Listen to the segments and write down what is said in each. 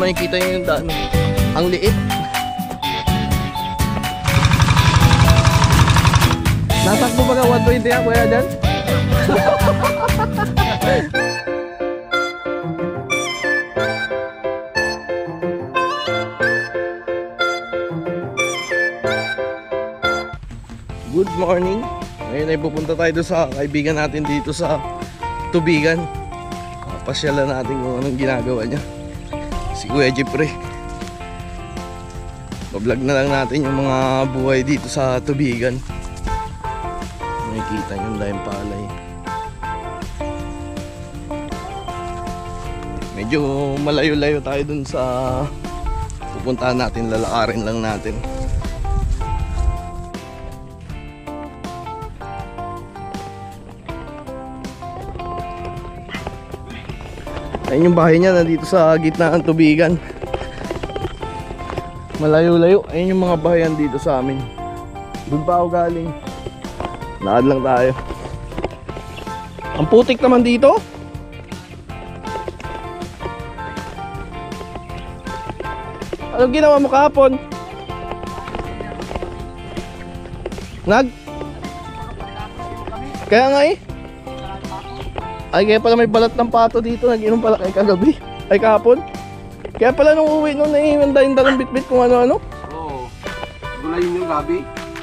makikita nyo yung daan. Ang liit. Natakbo ba ka 120 ha, kuya dyan? Good morning. Ngayon ay pupunta tayo doon sa kaibigan natin dito sa Tubigan. Pasyalan natin kung anong ginagawa niya, si Kuya Jeffrey. Pa-vlog na lang natin yung mga buhay dito sa Tubigan. Makikita nyo yung palay. Medyo malayo-layo tayo dun sa pupuntahan natin, lalakarin lang natin. Ayun yung bahay niya, nandito sa gitna ng Tubigan. Malayo-layo. Ayun yung mga bahayan dito sa amin. Doon pa ako galing. Lakad lang tayo. Ang putik naman dito. Anong ginawa mo kahapon? Kaya nga eh. Ay, kaya pala may balat ng pato dito. Nag-inom pala kay kagabi. Ay, kahapon. Kaya pala nung uwi nung naihindahin dalang bit-bit kung ano-ano. Oo. Gulayin yung gabi.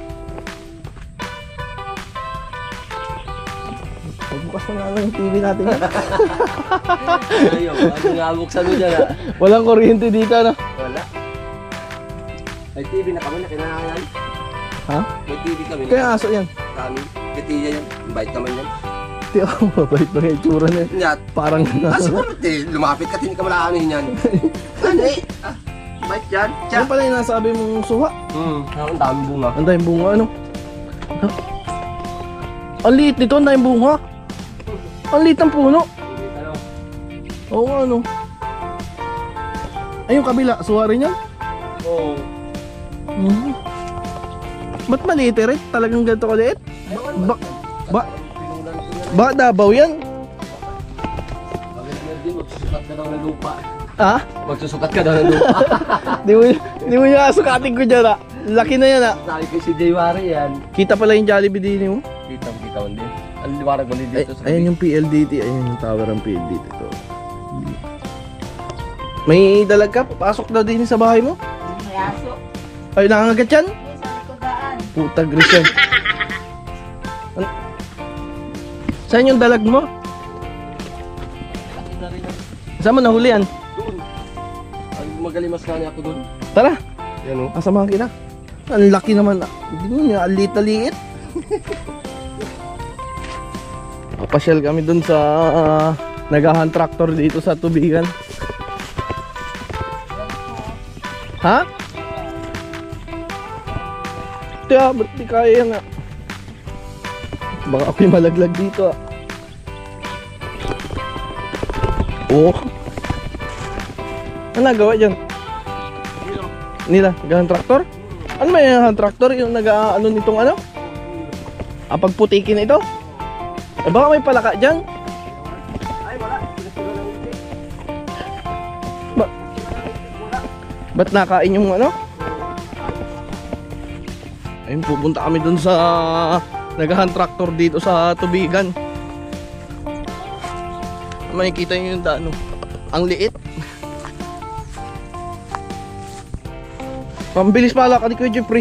Pagbukas na lang yung TV natin. Ayaw. Ano nga buksan mo dyan ha? Walang kuryente dito na. Wala. May TV na kami na kinangayan. Ha? May TV kami na. Kaya aso yan. Kami. Katiya yan. Bait naman yan. Tiyo, mabait pa yung itsura niya. Yan. Parang siguro lumapit ka, hindi ka malaanohin yan. Ano eh? Bait yan. Ano pala yung nasabi mong suha? Ang daming bunga. Ang daming bunga, ano? Ha? Ang liit nito, ang daming bunga. Ang liit ng puno. Oo nga, ano? Ay, yung kabila, suha rin yan? Oo. Ba't maliit eh? Talagang ganito kaliit? Ba Davao yan? Magsusukat ka daw ng lupa. Ha? Magsusukat ka daw ng lupa. Di mo yung asukatin ko dyan ha. Laki na yan ha. Sabi ko si Jaywari yan. Kita pala yung Jollibee din mo. Kita mo din. Ang liwanag mo din dito. Ayan yung PLDT. Ayan yung tower ng PLDT ito. May dalag ka? Papasok daw din sa bahay mo? May aso. Ay, nangangagat yan? Yes, sa likodaan. Puta gris yan. Saan yung dalag mo? Saan mo nahuli yan? Doon. Magalimas ka niya ako doon. Tara. Yan o. Asamahan kita. Ang laki naman. Hindi mo niya, alit-aliit. Papasyal kami dun sa nagahan tractor dito sa Tubigan. Ha? Tiya, ba't di kaya nga? Baka ako'y malaglag dito ah. Oh. Ano nagawa dyan? Nila, nagahan traktor? Ano may nagahan traktor? Yung nag-ano nitong ano? Pagputikin ito? Eh baka may palaka dyan? Ay wala. Ba't nakain yung ano? Ayun, pupunta kami dun sa nagahan traktor dito sa Tubigan. Makikita nyo yung daan. Ang liit. Pambilis pala ka ni Kuya Jeffrey.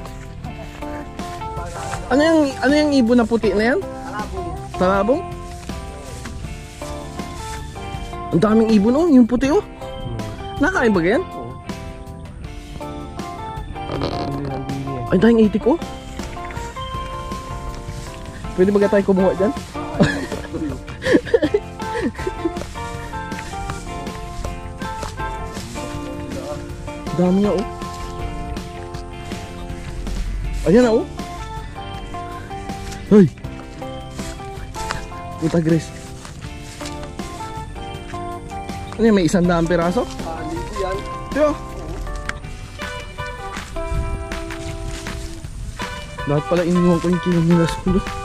Ano yung ibon na puti na yan? Talabong. Ang daming ibon oh, yung puti oh. Nakain ba yan? Ay, dahing itik oh. Pwede ba tayo kumuha dyan? Dami nga oh. Ayan na oh. Hoy. Puta Grace. Ano yan, may 100 piraso? Dito yan. Tiyo. Lahat pala iniwan ko yung kinaminas ko doon.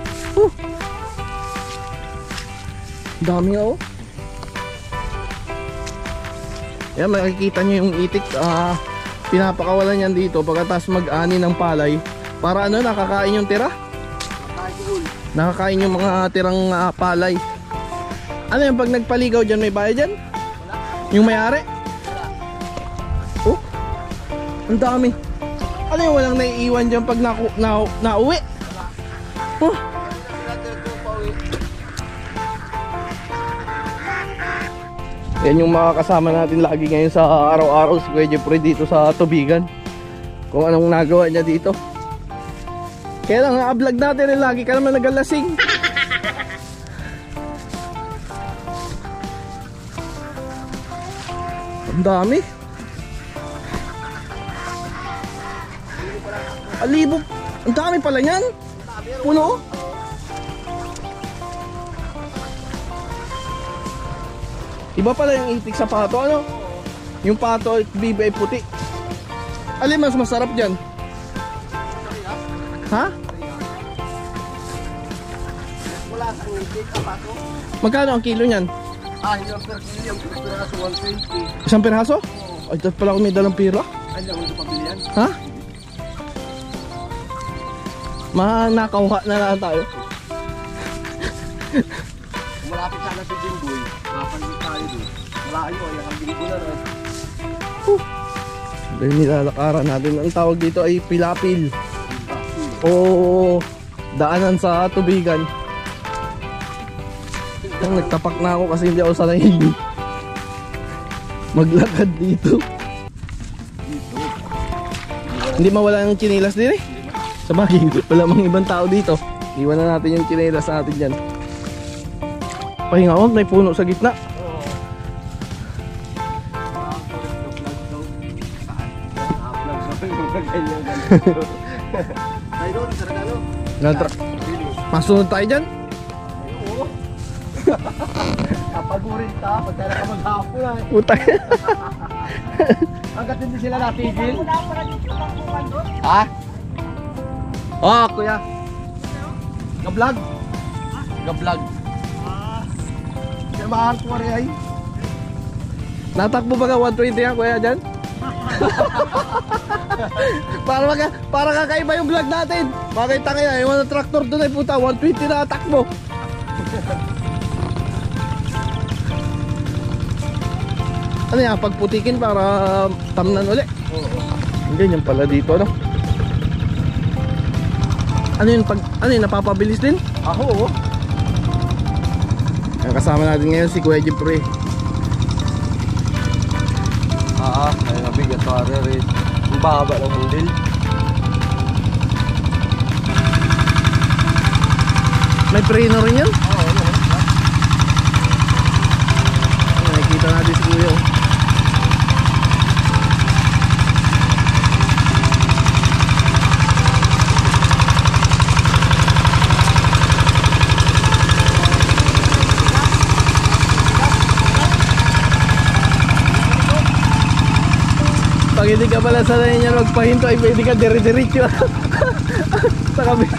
Dami nga oh. Yan, makikita nyo yung itik. Pinapakawalan yan dito pagkatapos mag-ani ng palay. Para ano, nakakain yung tira? Nakakain yung mga tirang palay. Ano yung pag nagpaligaw dyan, may bayad dyan? Yung may-ari? Oh, ang dami. Ano yung walang naiiwan dyan pag nauwi? Oh. Yan yung mga kasama natin lagi ngayon sa araw-araw, si Kuya Jeffrey dito sa Tubigan. Kung anong nagawa niya dito. Kaya lang vlog natin rin lagi ka naman nagalasing. Ang dami. Alibog. Ang dami pala yan. Puno. Iba pala yung itik sa pato, ano? Yung pato at bibi ay puti. Alin mas masarap dyan? Ha? Wala sa itik sa pato. Magkano ang kilo niyan? Yung per kilo, yung piraso 120. Isang piraso? Ay, dapat pala kung may dalang pira. Ay, lang ito pabili yan. Ha? Manakauha na lang tayo. Kung malapit sana si Jimboy, makapalit tayo doon. Malayo, ay ang ko na rin. Dahil nilalakaran natin. Ang tawag dito ay pilapil. O daanan sa Tubigan. Nagtapak na ako kasi hindi ako sanay maglakad dito. Hindi mawala ng chinilas din eh. Sabagay, wala mang ibang tao dito. Iwan na natin yung chinilas natin dyan. Pahinga ako, may puno sa gitna. Masunod tayo dyan. Kapagurin ta, pagkala ka maghapon ay. Putang. Hanggat hindi sila natigil. Wala ko na dito lang bukan doon. Ha? Oh, kuya. Ga-vlog. Ga-vlog. Samahan ko rin ay. Natakbo ba ka 120 yan kuya dyan? para kakaiba yung vlog natin. Makita kayo, yung mga traktor doon ay puta 120 na takbo. Ano yan, pagputikin para tamnan uli? Hindi, yan pala dito, no? Ano yun, napapabilis din? Ako, Ang kasama natin ngayon si Kuya Jeffrey. ay nabigat ka rin. Ang baba ng handle. May preno rin yan? Nakikita natin si Kuya. Pag hindi ka pala sanay niya magpahinto ay pwede ka dire-diretso sa kabit.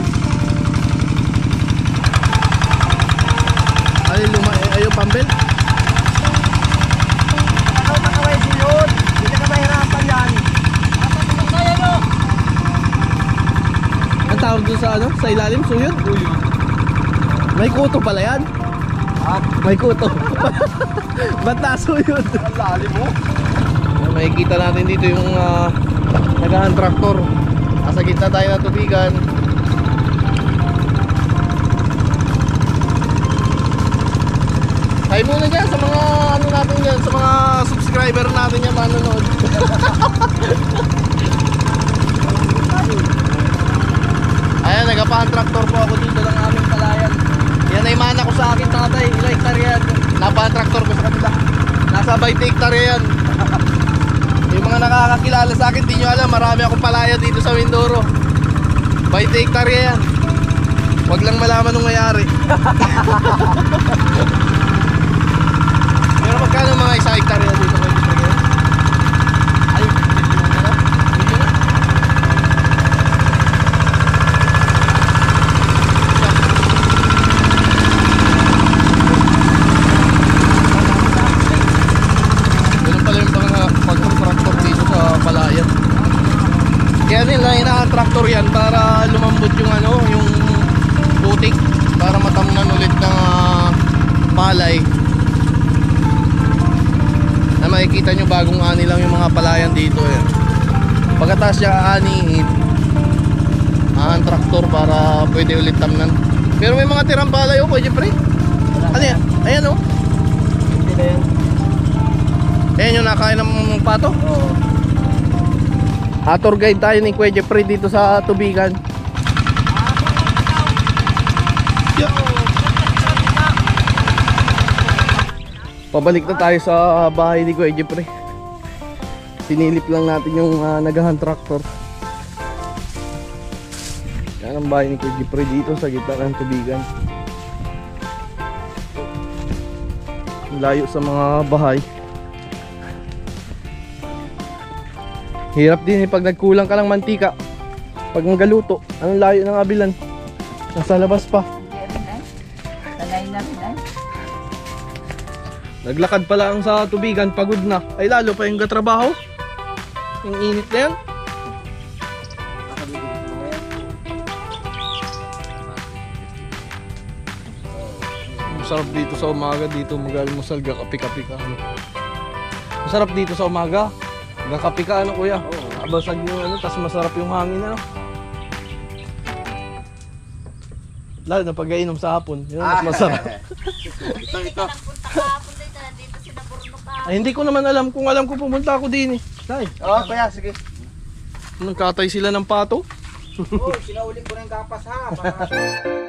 Ayaw pambel? Ano nakaway yun? Hindi ka mahirapan yan. Kaya no? Ang tawag doon sa ano? Sa ilalim? Suyod? May kuto pala yan? May kuto. Ba't nasuyod? Ang lalim mo. Makikita natin dito yung nagahan traktor. Nasa gitna tayo ng Tubigan. Hi muna dyan sa mga ano natin dyan, sa mga subscriber natin yan manonood. Ayan, nagapahan traktor po ako dito ng aming palayan. Yan ay mana ko sa akin tatay, ilang hektarya yan. Napahan traktor ko sa kanila. Nasa 20 hektarya yan. Yung mga nakakakilala sa akin, di nyo alam, marami akong palaya dito sa Mindoro. 20 hektarya yan. Huwag lang malaman nung mayari. Pero magkano mga isang hektarya dito kayo dito ngayon? Ay, hindi na. Ganun pala Pagkatapos siya aanihin, ang traktor para pwede ulit tamnan. Pero may mga tirang palay oh, Kuya Jeffrey. Ano yan? Ayan oh. Hindi na yan. Ayan yung nakain ng pato. Oo. Tour guide tayo ni Kuya Jeffrey dito sa Tubigan. Pabalik na tayo sa bahay ni Kuya Jeffrey. Sinilip lang natin yung nagahan tractor. Yan ang bahay ni Kuya Jeffrey dito sa gitna ng Tubigan. Layo sa mga bahay. Hirap din pag nagkulang ka ng mantika. Pag nagaluto, anong layo ng abilan? Nasa labas pa. Sanay na rin ay. Naglakad pa lang sa Tubigan, pagod na. Ay lalo pa yung katrabaho. Yung init na yan. Masarap dito sa umaga, dito mag-almusal, gakapi-kapi ka. Ano. Masarap dito sa umaga, gakapi ka, ano kuya? Abasag yung ano, tas masarap yung hangin, ano. Lalo na pag-inom sa hapon, yun mas masarap. Ito. Punta kahapon dito si Naburno ka. Ay, hindi ko naman alam, kung alam ko pumunta ako din eh. Tay, Oo, kuya, sige. nagkatay sila ng pato. Oh, sinauling ko ng kapas ha.